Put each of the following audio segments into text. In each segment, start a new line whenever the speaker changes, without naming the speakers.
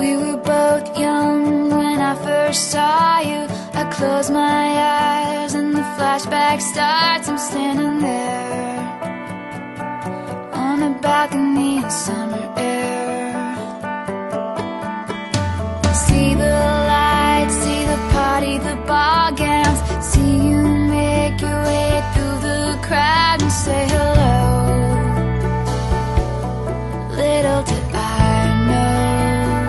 We were both young when I first saw you. I close my eyes and the flashback starts. I'm standing there on a balcony in summer air. See the lights, see the party, the ball gowns. See you make your way through the crowd and say hello. Little did I know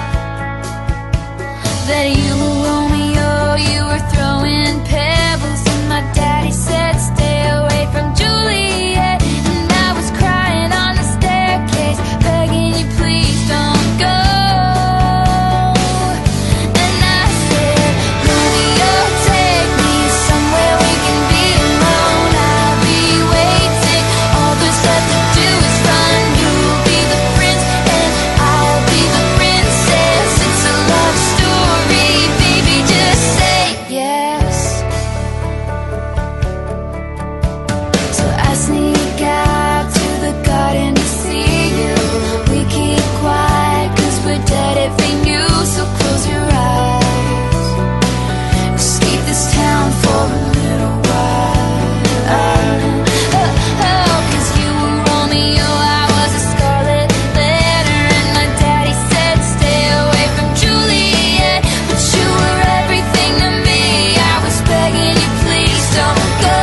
that you were Romeo, you were throwing pebbles, and my daddy said stay away from Juliet. And I was crying on the staircase, begging you please don't go. And I said, Romeo, take me somewhere we can be alone. I'll be waiting, all there's left to do is run. You'll be the prince and I'll be the princess. It's a love story, baby, just say yes. So I sneak out to the garden to see you. We keep quiet cause we're dead if we knew. So close your eyes, escape this town for a little while. Cause you were Romeo, I was a scarlet letter, and my daddy said stay away from Juliet. But you were everything to me, I was begging you please don't go.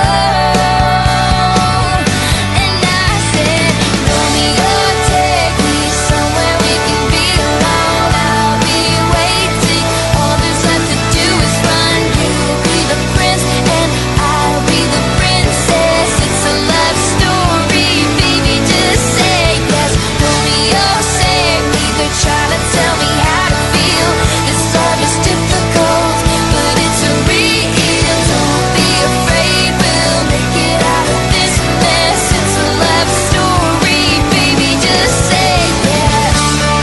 And I said, Romeo, take me somewhere we can be alone. I'll be waiting, all there's left to do is run. You'll be the prince and I'll be the princess. It's a love story, baby, just say yes. Romeo, save me, they're trying to tell me how to feel. This love is difficult, but it's real. Don't be afraid, we'll make it out of this mess. It's a love story, baby, just say yes.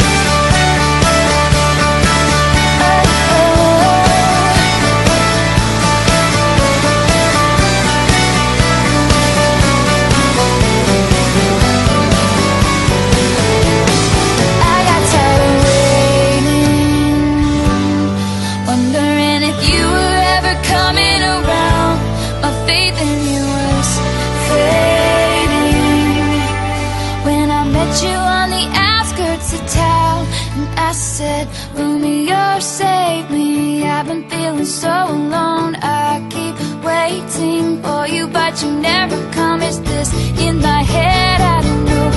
I got tired of waiting, wondering if you were ever coming around. My faith in you was fading when I met you on the outskirts of town. And I said, Romeo, save me, I've been feeling so alone. I keep waiting for you, but you never come. Is this in my head? I don't know.